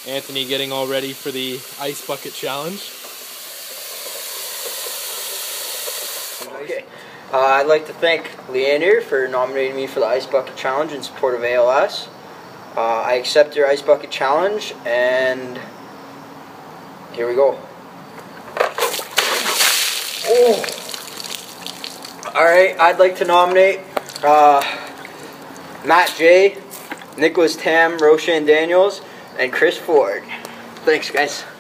Anthony getting all ready for the ice bucket challenge. Okay. I'd like to thank Leander for nominating me for the Ice Bucket Challenge in support of ALS. I accept your Ice Bucket Challenge, and here we go. Oh! Alright, I'd like to nominate Matt J, Nicholas Tam, Roshan Daniels, and Chris Ford. Thanks, guys.